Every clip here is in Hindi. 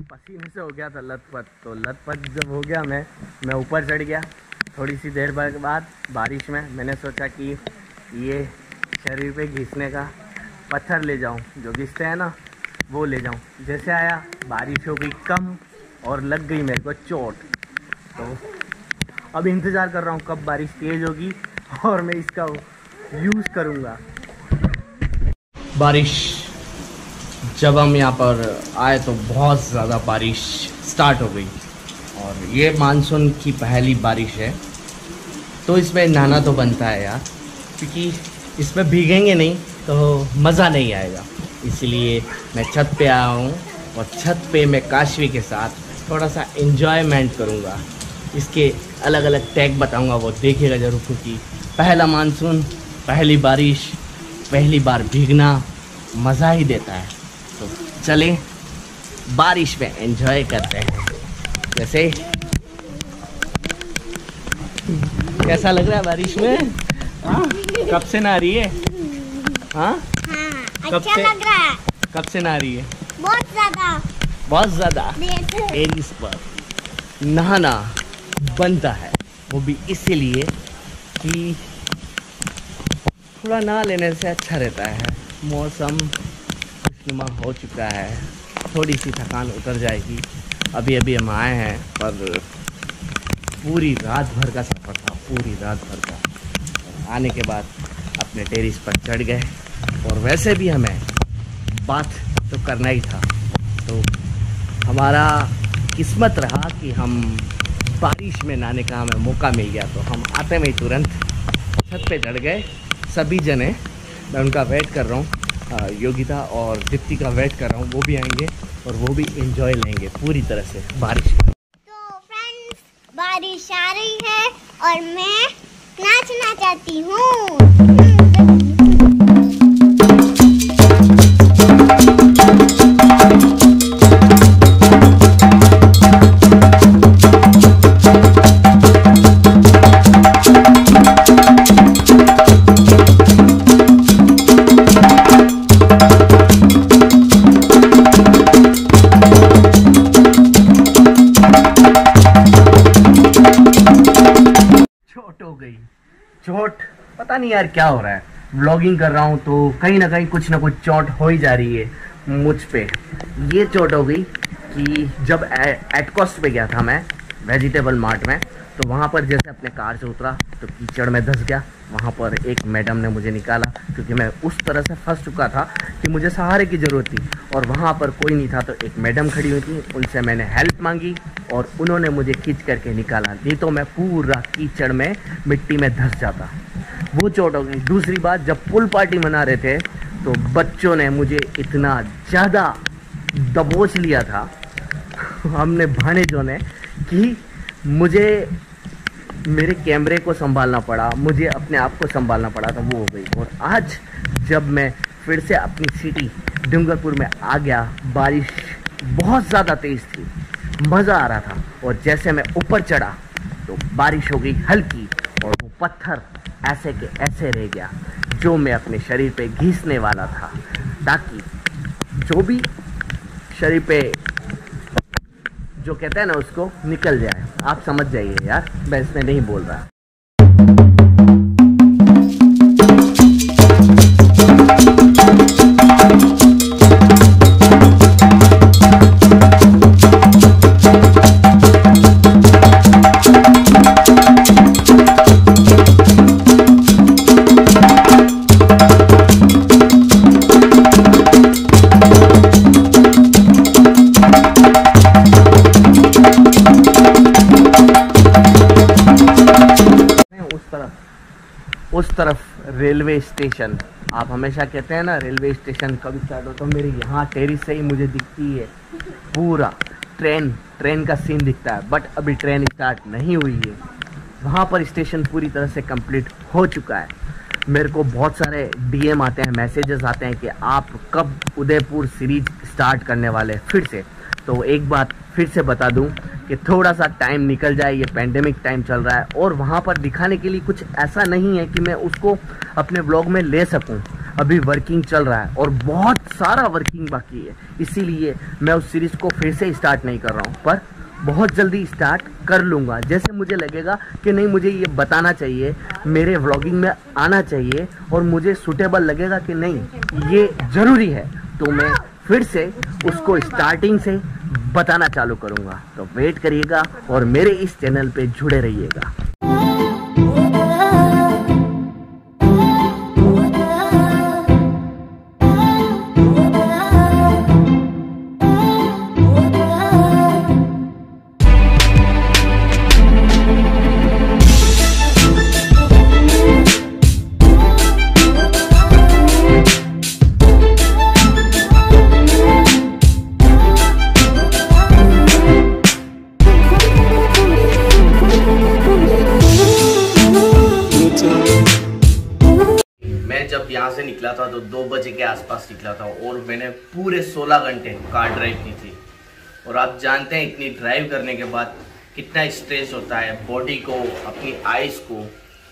पसीने से हो गया था लथपथ। तो लथपथ जब हो गया मैं ऊपर चढ़ गया। थोड़ी सी देर बाद बारिश में मैंने सोचा कि ये शरीर पे घिसने का पत्थर ले जाऊं, जो घिसते हैं ना वो ले जाऊं। जैसे आया बारिश हो गई कम और लग गई मेरे को चोट। तो अब इंतज़ार कर रहा हूँ कब बारिश तेज़ होगी और मैं इसका यूज़ करूँगा। बारिश जब हम यहाँ पर आए तो बहुत ज़्यादा बारिश स्टार्ट हो गई और ये मानसून की पहली बारिश है। तो इसमें नहाना तो बनता है यार, क्योंकि इसमें भीगेंगे नहीं तो मज़ा नहीं आएगा। इसलिए मैं छत पे आया हूँ और छत पे मैं काशवी के साथ थोड़ा सा एंजॉयमेंट करूँगा। इसके अलग अलग टैग बताऊँगा, वो देखिएगा ज़रूर, क्योंकि पहला मानसून, पहली बारिश, पहली बार भीगना मज़ा ही देता है। तो चलें बारिश में एंजॉय करते हैं। जैसे कैसा लग रहा है बारिश में? कब से नहा रही है? हाँ अच्छा लग रहा है। कब से नहा रही है? बहुत ज़्यादा टेरिस पर नहाना बनता है, वो भी इसीलिए कि थोड़ा नहा लेने से अच्छा रहता है। मौसम खुशनुमा हो चुका है, थोड़ी सी थकान उतर जाएगी। अभी हम आए हैं, पर पूरी रात भर का सफ़र था, पूरी रात भर का। आने के बाद अपने टेरिस पर चढ़ गए और वैसे भी हमें बात तो करना ही था। तो हमारा किस्मत रहा कि हम बारिश में नहाने का हमें मौका मिल गया। तो हम आते में ही तुरंत छत पे चढ़ गए सभी जने। मैं उनका वेट कर रहा हूँ, योगिता और दीप्ति का वेट कर रहा हूँ। वो भी आएंगे और वो भी एंजॉय लेंगे पूरी तरह से बारिश का। तो फ्रेंड्स, बारिश आ रही है और मैं नाचना चाहती हूँ। चोट पता नहीं यार क्या हो रहा है। व्लॉगिंग कर रहा हूँ तो कहीं ना कहीं कुछ ना कुछ चोट हो ही जा रही है मुझ पे। ये चोट हो गई कि जब एटकोस्ट पे गया था मैं वेजिटेबल मार्ट में, तो वहाँ पर जैसे अपने कार से उतरा तो कीचड़ में धंस गया। वहाँ पर एक मैडम ने मुझे निकाला, क्योंकि मैं उस तरह से फंस चुका था कि मुझे सहारे की ज़रूरत थी और वहाँ पर कोई नहीं था। तो एक मैडम खड़ी हुई थी, उनसे मैंने हेल्प मांगी और उन्होंने मुझे खींच करके निकाला। नहीं तो मैं पूरा कीचड़ में मिट्टी में धंस जाता। वो चोट हो गई। दूसरी बात, जब पुल पार्टी मना रहे थे तो बच्चों ने मुझे इतना ज़्यादा दबोच लिया था हमने भानेजों ने, कि मुझे मेरे कैमरे को संभालना पड़ा, मुझे अपने आप को संभालना पड़ा। तो वो हो गई। और आज जब मैं फिर से अपनी सिटी डूंगरपुर में आ गया, बारिश बहुत ज़्यादा तेज़ थी, मज़ा आ रहा था। और जैसे मैं ऊपर चढ़ा तो बारिश हो गई हल्की और वो पत्थर ऐसे के ऐसे रह गया जो मैं अपने शरीर पे घिसने वाला था, ताकि जो भी शरीर पे जो कहते हैं ना उसको निकल जाए। आप समझ जाइए यार, मैं इसमें नहीं बोल रहा। उस तरफ रेलवे स्टेशन, आप हमेशा कहते हैं ना रेलवे स्टेशन कब स्टार्ट होता है, मेरे यहाँ टेरिस से ही मुझे दिखती है पूरा ट्रेन का सीन दिखता है। बट अभी ट्रेन स्टार्ट नहीं हुई है। वहाँ पर स्टेशन पूरी तरह से कंप्लीट हो चुका है। मेरे को बहुत सारे डीएम आते हैं, मैसेजेस आते हैं कि आप कब उदयपुर सीरीज स्टार्ट करने वाले फिर से। तो एक बात फिर से बता दूं कि थोड़ा सा टाइम निकल जाए, ये पेंडेमिक टाइम चल रहा है और वहाँ पर दिखाने के लिए कुछ ऐसा नहीं है कि मैं उसको अपने ब्लॉग में ले सकूं। अभी वर्किंग चल रहा है और बहुत सारा वर्किंग बाकी है, इसीलिए मैं उस सीरीज़ को फिर से स्टार्ट नहीं कर रहा हूँ, पर बहुत जल्दी स्टार्ट कर लूँगा। जैसे मुझे लगेगा कि नहीं, मुझे ये बताना चाहिए, मेरे व्लॉगिंग में आना चाहिए और मुझे सूटेबल लगेगा कि नहीं ये ज़रूरी है, तो मैं फिर से उसको स्टार्टिंग से बताना चालू करूँगा। तो वेट करिएगा और मेरे इस चैनल पे जुड़े रहिएगा। जब यहाँ से निकला था तो 2 बजे के आसपास निकला था और मैंने पूरे 16 घंटे कार ड्राइव की थी। और आप जानते हैं इतनी ड्राइव करने के बाद कितना स्ट्रेस होता है बॉडी को, अपनी आइज़ को।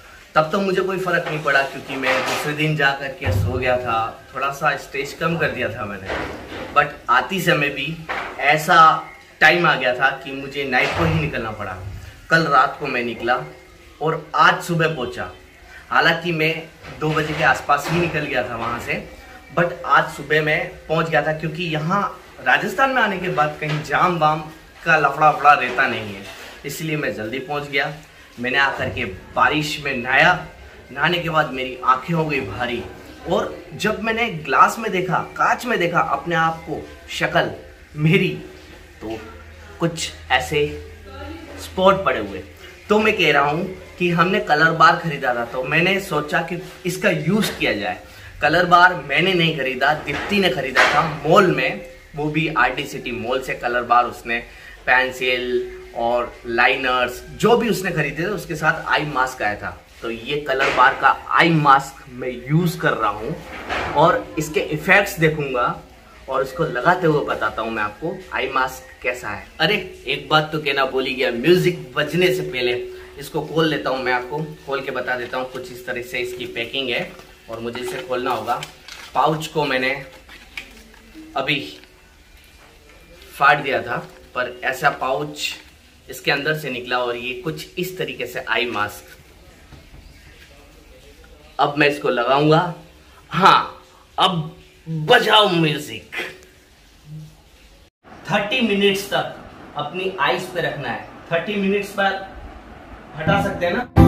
तब तो मुझे कोई फ़र्क नहीं पड़ा क्योंकि मैं दूसरे दिन जा कर के सो गया था, थोड़ा सा स्ट्रेस कम कर दिया था मैंने। बट आती समय भी ऐसा टाइम आ गया था कि मुझे नाइट को ही निकलना पड़ा। कल रात को मैं निकला और आज सुबह पहुँचा। हालांकि मैं 2 बजे के आसपास ही निकल गया था वहाँ से, बट आज सुबह मैं पहुँच गया था क्योंकि यहाँ राजस्थान में आने के बाद कहीं जाम वाम का लफड़ा वफड़ा रहता नहीं है, इसलिए मैं जल्दी पहुँच गया। मैंने आकर के बारिश में नहाया, नहाने के बाद मेरी आंखें हो गई भारी और जब मैंने ग्लास में देखा, कांच में देखा अपने आप को, शक्ल मेरी, तो कुछ ऐसे स्पॉट पड़े हुए। तो मैं कह रहा हूँ कि हमने कलर बार खरीदा था, तो मैंने सोचा कि इसका यूज़ किया जाए। कलर बार मैंने नहीं खरीदा, दीप्ति ने खरीदा था मॉल में, वो भी आरटी सिटी मॉल से कलर बार। उसने पेंसिल और लाइनर्स जो भी उसने खरीदे थे, उसके साथ आई मास्क आया था। तो ये कलर बार का आई मास्क मैं यूज़ कर रहा हूँ और इसके इफ़ेक्ट्स देखूंगा और इसको लगाते हुए बताता हूँ मैं आपको आई मास्क कैसा है। अरे एक बात तो कहना भूल ही गया, म्यूजिक बजने से पहले इसको खोल लेता हूँ, मैं आपको खोल के बता देता हूँ। कुछ इस तरह से इसकी पैकिंग है और मुझे इसे खोलना होगा। पाउच को मैंने अभी फाड़ दिया था, पर ऐसा पाउच इसके अंदर से निकला और ये कुछ इस तरीके से आई मास्क। अब मैं इसको लगाऊंगा। हाँ, अब बजाओ म्यूजिक। 30 मिनट्स तक अपनी आइज पे रखना है। 30 मिनट्स बाद हटा सकते हैं ना।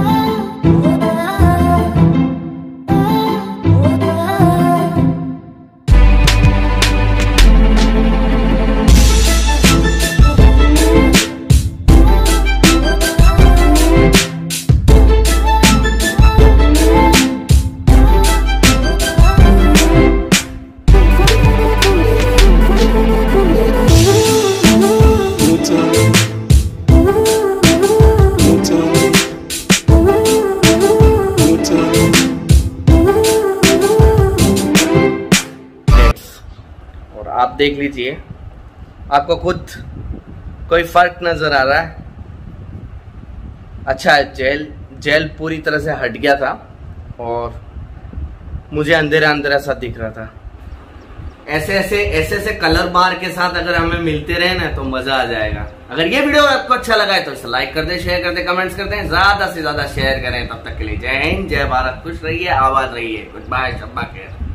आप देख लीजिए, आपको खुद कोई फर्क नजर आ रहा है? अच्छा है, जेल पूरी तरह से हट गया था और मुझे अंधेरा अंधेरा सा दिख रहा था। ऐसे कलर बार के साथ अगर हमें मिलते रहे ना तो मजा आ जाएगा। अगर ये वीडियो आपको अच्छा लगा है तो इसे लाइक कर दे, शेयर कर दे, कमेंट्स करते हैं, ज्यादा से ज्यादा शेयर करें। तब तक के लिए जय हिंद, जय भारत, खुश रहिए, आबाद रहिए। गुड बाय, शब्बा खैर।